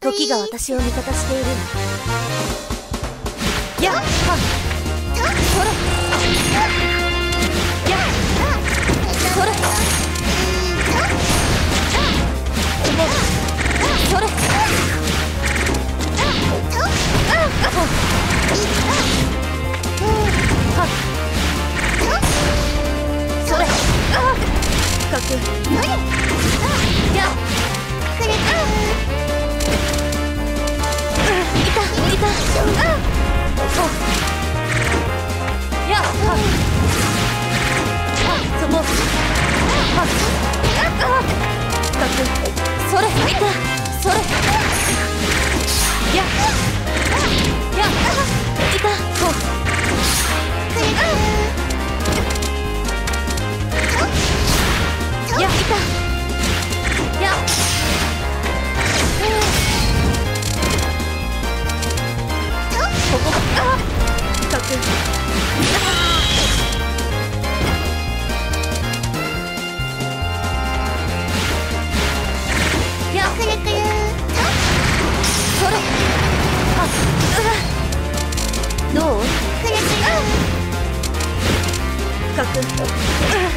時が私を味方している。やっはっそれやっそれそれそれ深くやっくれいたやっはっそこはっ深くそれいたそれやっいたこうやっいたやっここ深くやっくるくるそれあどうくるくる深く